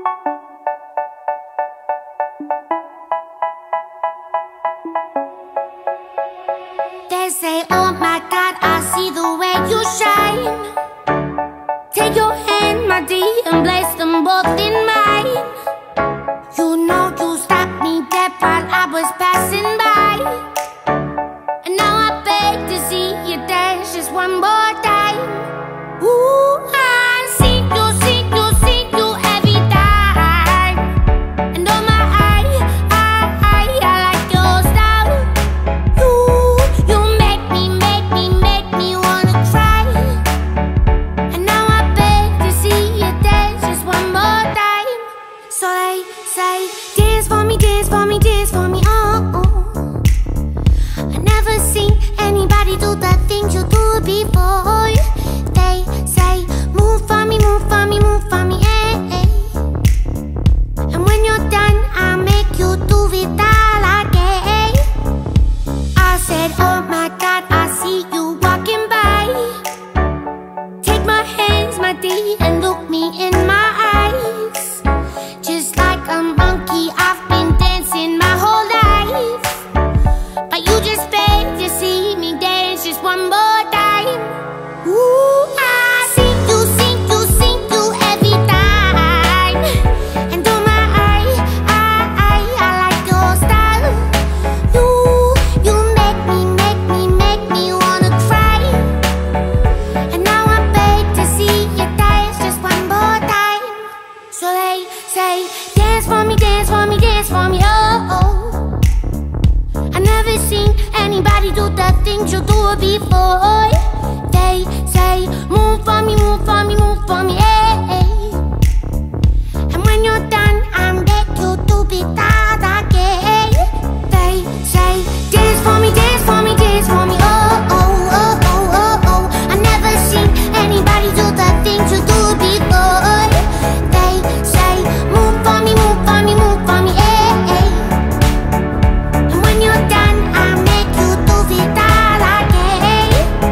They say, oh my God, I see the way you shine. Take your hand, my dear, and place them both in mine. You know you stopped me dead while I was passing by. And now I beg to see you dance just one more time. Ooh, I see you every time. And oh my, I like your style. You make me wanna cry. And now I beg to see you dance just one more time. So they say, dance for me, dance for me, dance for me, oh, oh. I never seen anybody do the things you do before. They say, move for me, move for me, move for me, eh, eh. And when you're done, I'll make you do it all again. I said, oh my God, I see you walking by. Take my hands, my dear, and look me in my eyes. Just like a monkey, I've been dancing my whole life. But you just beg to see me dance just one more time. Ooh, I see you every time. And oh my, I like your style. You make me wanna cry. And now I beg to see you dance just one more time. So they say, dance for me, dance for me, dance for me, oh, oh. I never seen anybody do the things you do before. They say, move for me, move for me, move for me, eh, eh. And when you're done, I'll make you do it all again. They say, dance for me, dance for me, dance for me, oh, oh, oh, oh, oh, oh. I never seen anybody do the things you do before. They say, move for me, move for me, move for me, eh, eh. And when you're done, I'll make you do it all again.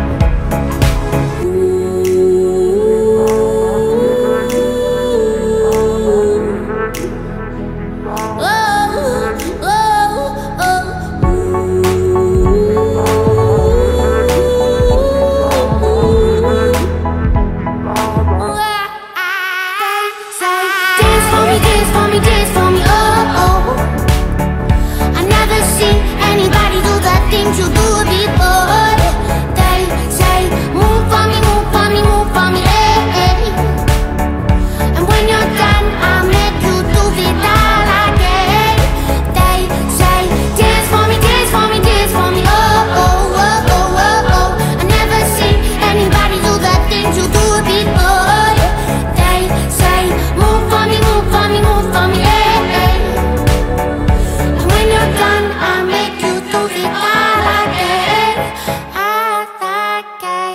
Dance for me, oh, oh. I never seen anybody do the things you do before. They say, move for me, move for me, move for me, eh, eh. And when you're done, I'll make you do it all again. They say, dance for me, dance for me, dance for me, oh, oh, oh, oh, oh, oh. I never seen anybody do the things you do before. They say, move for me, move for me, move for me, eh, eh. And when you're done, I'll make you do it all again, all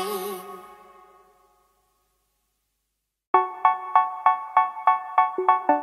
again.